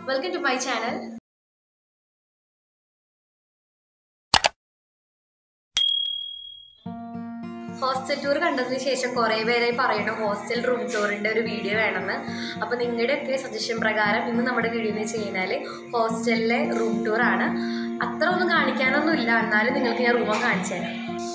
Welcome to my channel. Hostel tour കണ്ടതിന് ശേഷം കുറേ പേരെ പറയുന്നു ഹോസ്റ്റൽ റൂം ടൂറിൻ്റെ ഒരു വീഡിയോ വേണമെന്ന്. അപ്പോൾ നിങ്ങളുടെയൊക്കെ സജഷൻ പ്രകാരം ഇന്ന് നമ്മുടെ വീഡിയോ എന്ന് വെച്ച് കഴിഞ്ഞാൽ ഹോസ്റ്റലിലെ റൂം ടൂറാണ്. അത്ര ഒന്നും കാണിക്കാനൊന്നും ഇല്ല, എന്നാലും നിങ്ങൾക്ക് ഞാൻ റൂമൊക്കെ കാണിച്ചു തരാം.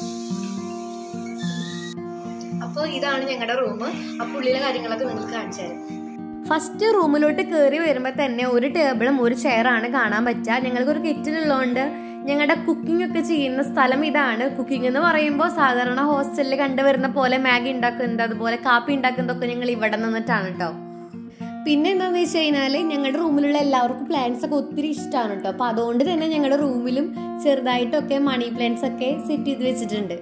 അപ്പോൾ ഇതാണ് ഞങ്ങളുടെ റൂം. അപ്പോൾ ഉള്ളിലെ കാര്യങ്ങളൊക്കെ നിങ്ങൾക്ക് കാണിച്ചു തരാം. ഫസ്റ്റ് റൂമിലോട്ട് കയറി വരുമ്പോൾ തന്നെ ഒരു ടേബിളും ഒരു ചെയറാണ് കാണാൻ പറ്റുക. ഞങ്ങൾക്കൊരു കിച്ചണുള്ളതുകൊണ്ട് ഞങ്ങളുടെ കുക്കിംഗ് ഒക്കെ ചെയ്യുന്ന സ്ഥലം ഇതാണ്. കുക്കിംഗ് എന്ന് പറയുമ്പോൾ സാധാരണ ഹോസ്റ്റലിൽ കണ്ടുവരുന്ന പോലെ മാഗി ഉണ്ടാക്കുന്നത്, അതുപോലെ കാപ്പി ഉണ്ടാക്കുന്നതൊക്കെ ഞങ്ങൾ ഇവിടെ നിന്നിട്ടാണ് കേട്ടോ. പിന്നെ എന്താണെന്ന് വെച്ച് കഴിഞ്ഞാൽ ഞങ്ങളുടെ റൂമിലുള്ള എല്ലാവർക്കും പ്ലാന്റ്സ് ഒക്കെ ഒത്തിരി ഇഷ്ടമാണ് കേട്ടോ. അപ്പോൾ അതുകൊണ്ട് തന്നെ ഞങ്ങളുടെ റൂമിലും ചെറുതായിട്ടൊക്കെ മണി പ്ലാന്റ്സ് ഒക്കെ സെറ്റ് ചെയ്ത് വെച്ചിട്ടുണ്ട്.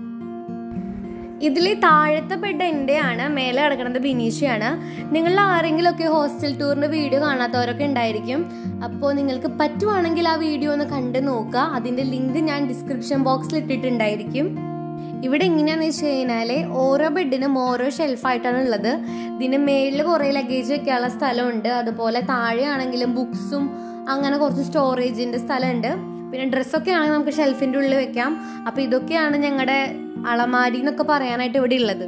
ഇതിൽ താഴത്തെ ബെഡ് എൻ്റെ ആണ്, മേലെ കിടക്കുന്നത് ബിനീഷയാണ്. നിങ്ങൾ ആരെങ്കിലുമൊക്കെ ഹോസ്റ്റൽ ടൂറിൻ്റെ വീഡിയോ കാണാത്തവരൊക്കെ ഉണ്ടായിരിക്കും. അപ്പോൾ നിങ്ങൾക്ക് പറ്റുവാണെങ്കിൽ ആ വീഡിയോ ഒന്ന് കണ്ട് നോക്കുക. അതിൻ്റെ ലിങ്ക് ഞാൻ ഡിസ്ക്രിപ്ഷൻ ബോക്സിൽ ഇട്ടിട്ടുണ്ടായിരിക്കും. ഇവിടെ എങ്ങനെയാണെന്ന് വെച്ച് കഴിഞ്ഞാൽ ഓരോ ബെഡിനും ഓരോ ഷെൽഫായിട്ടാണ് ഉള്ളത്. ഇതിന് മേളിൽ കുറേ ലഗേജ് വെക്കാനുള്ള സ്ഥലമുണ്ട്. അതുപോലെ താഴെയാണെങ്കിലും ബുക്സും അങ്ങനെ കുറച്ച് സ്റ്റോറേജിൻ്റെ സ്ഥലമുണ്ട്. പിന്നെ ഡ്രസ്സൊക്കെ ആണെങ്കിൽ നമുക്ക് ഷെൽഫിൻ്റെ ഉള്ളിൽ വെക്കാം. അപ്പോൾ ഇതൊക്കെയാണ് ഞങ്ങളുടെ അളമാരി എന്നൊക്കെ പറയാനായിട്ട് ഇവിടെ ഉള്ളത്.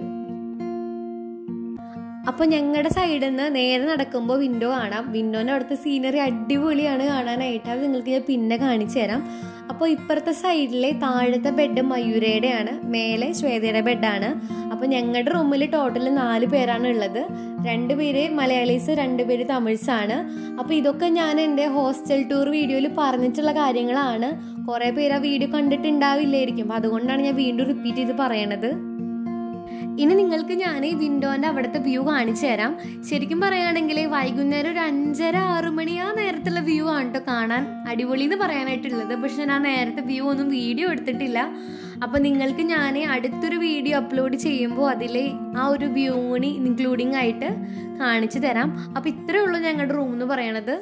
അപ്പോൾ ഞങ്ങളുടെ സൈഡിൽ നിന്ന് നേരെ നടക്കുമ്പോൾ വിൻഡോ കാണാം. വിൻഡോൻ്റെ അവിടുത്തെ സീനറി അടിപൊളിയാണ് കാണാനായിട്ട്. അത് നിങ്ങൾക്ക് ഞാൻ പിന്നെ കാണിച്ചു തരാം. അപ്പോൾ ഇപ്പുറത്തെ സൈഡിലെ താഴത്തെ ബെഡ് മയൂരയുടെയാണ്, മേലെ ശ്വേതയുടെ ബെഡാണ്. അപ്പോൾ ഞങ്ങളുടെ റൂമിൽ ടോട്ടൽ 4 പേരാണ് ഉള്ളത്. 2 പേര് മലയാളീസ്, 2 പേര് തമിഴ്സാണ്. അപ്പോൾ ഇതൊക്കെ ഞാൻ എൻ്റെ ഹോസ്റ്റൽ ടൂർ വീഡിയോയിൽ പറഞ്ഞിട്ടുള്ള കാര്യങ്ങളാണ്. കുറേ പേര് ആ വീഡിയോ കണ്ടിട്ടുണ്ടാവില്ലായിരിക്കും. അതുകൊണ്ടാണ് ഞാൻ വീണ്ടും റിപ്പീറ്റ് ചെയ്ത് പറയണത്. ഇനി നിങ്ങൾക്ക് ഞാൻ ഈ വിൻഡോൻ്റെ അവിടുത്തെ വ്യൂ കാണിച്ചു തരാം. ശരിക്കും പറയുകയാണെങ്കിൽ വൈകുന്നേരം ഒരു 5:30-6 മണി ആ നേരത്തുള്ള വ്യൂ ആണ് കേട്ടോ കാണാൻ അടിപൊളി എന്ന് പറയാനായിട്ടുള്ളത്. പക്ഷെ ഞാൻ ആ നേരത്തെ വ്യൂ ഒന്നും വീഡിയോ എടുത്തിട്ടില്ല. അപ്പോൾ നിങ്ങൾക്ക് ഞാൻ അടുത്തൊരു വീഡിയോ അപ്ലോഡ് ചെയ്യുമ്പോൾ അതിൽ ആ ഒരു വ്യൂ കൂടി ഇൻക്ലൂഡിങ് ആയിട്ട് കാണിച്ചു തരാം. അപ്പോൾ ഇത്രയേ ഉള്ളൂ ഞങ്ങളുടെ റൂം എന്ന് പറയണത്.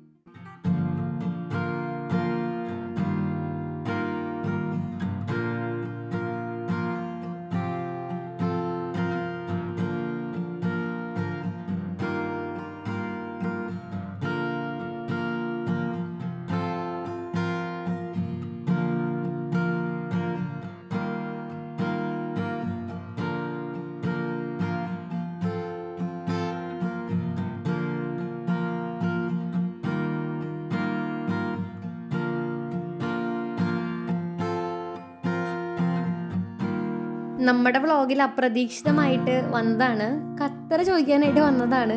നമ്മുടെ വ്ളോഗിൽ അപ്രതീക്ഷിതമായിട്ട് വന്നതാണ്, ഖത്തർ ചോദിക്കാനായിട്ട് വന്നതാണ്.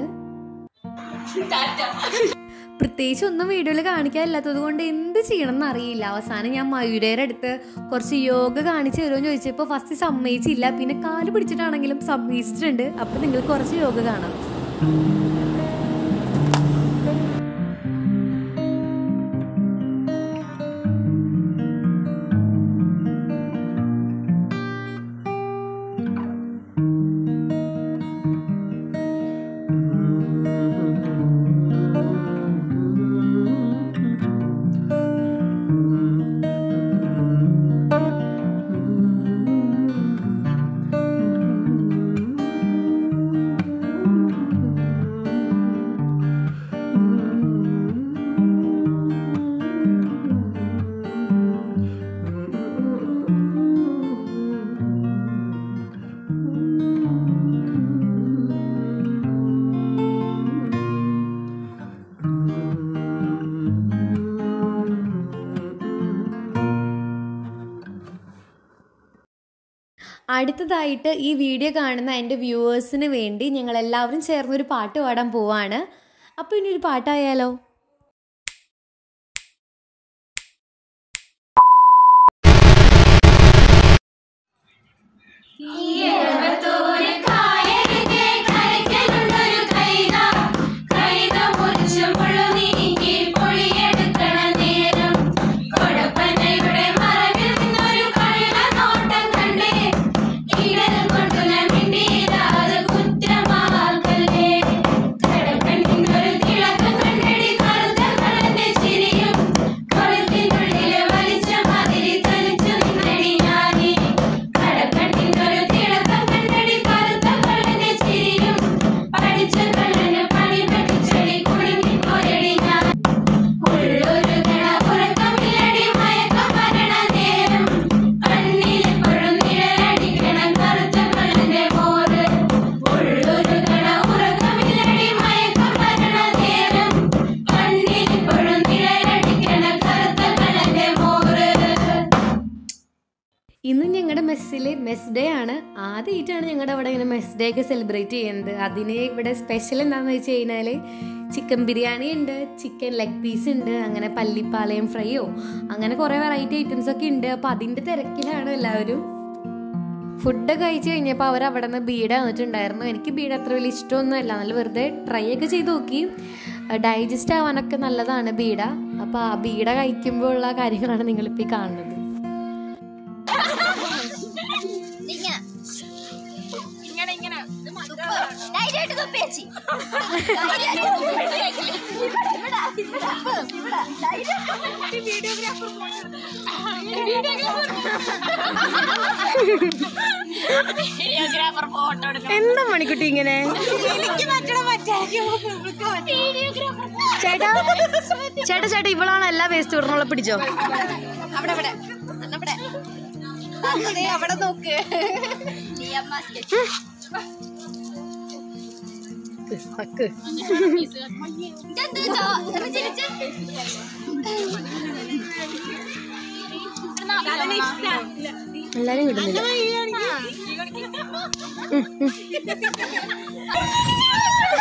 പ്രത്യേകിച്ച് ഒന്നും വീഡിയോയിൽ കാണിക്കാനില്ലാത്തത് കൊണ്ട് എന്ത് ചെയ്യണം എന്നറിയില്ല. അവസാനം ഞാൻ മയൂരയുടെ അടുത്ത് കുറച്ച് യോഗ കാണിച്ചു തരുമെന്ന് ചോദിച്ചപ്പോൾ ഫസ്റ്റ് സമ്മതിച്ചില്ല. പിന്നെ കാല് പിടിച്ചിട്ടാണെങ്കിലും സമ്മതിച്ചിട്ടുണ്ട്. അപ്പോൾ നിങ്ങൾക്ക് കുറച്ച് യോഗ കാണാം. അടുത്തതായിട്ട് ഈ വീഡിയോ കാണുന്ന എൻ്റെ വ്യൂവേഴ്സിന് വേണ്ടി ഞങ്ങളെല്ലാവരും ചേർന്നൊരു പാട്ട് പാടാൻ പോവാണ്. അപ്പോൾ ഇനി ഒരു പാട്ടായാലോ? കുറ്റമാക്കല്ലേ കടപ്പൻ ഒരു തിളക്കം കണ്ടടി മെസ് ഡേ ആണ്. ആദ്യമായിട്ടാണ് ഞങ്ങളുടെ അവിടെ ഇങ്ങനെ മെസ് ഡേ ഒക്കെ സെലിബ്രേറ്റ് ചെയ്യുന്നത്. അതിന് ഇവിടെ സ്പെഷ്യൽ എന്താണെന്ന് വെച്ച് കഴിഞ്ഞാൽ ചിക്കൻ ബിരിയാണി ഉണ്ട്, ചിക്കൻ ലെഗ് പീസ് ഉണ്ട്, അങ്ങനെ പല്ലിപ്പാളയം ഫ്രൈയോ അങ്ങനെ കുറേ വെറൈറ്റി ഐറ്റംസ് ഒക്കെ ഉണ്ട്. അപ്പോൾ അതിൻ്റെ തിരക്കിലാണ് എല്ലാവരും. ഫുഡ് കഴിച്ച് കഴിഞ്ഞപ്പോൾ അവർ അവിടെ നിന്ന് ബീഡ വന്നിട്ടുണ്ടായിരുന്നു. എനിക്ക് ബീഡ അത്ര വലിയ ഇഷ്ടമൊന്നും അല്ല, നല്ല വെറുതെ ട്രൈ ഒക്കെ ചെയ്ത് നോക്കി. ഡൈജസ്റ്റ് ആവാനൊക്കെ നല്ലതാണ് ബീഡ. അപ്പോൾ ആ ബീഡ കഴിക്കുമ്പോൾ ഉള്ള കാര്യങ്ങളാണ് നിങ്ങളിപ്പോൾ കാണുന്നത്. എന്താ മണിക്കുട്ടി ഇങ്ങനെ? ചേട്ടാ ചേട്ടാ ചേട്ടാ ഇവളാണ് എല്ലാ വേസ്റ്റ് ഇടണുള്ള. പിടിച്ചോ. അവിടെ നോക്ക്. എല്ലാരും കിട്ടുന്നില്ല.